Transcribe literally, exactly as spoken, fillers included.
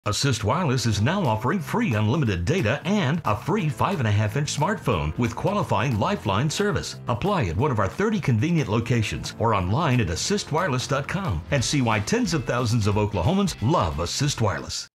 Assist Wireless is now offering free unlimited data and a free five and a half inch smartphone with qualifying Lifeline service. Apply at one of our thirty convenient locations or online at assist wireless dot com and see why tens of thousands of Oklahomans love Assist Wireless.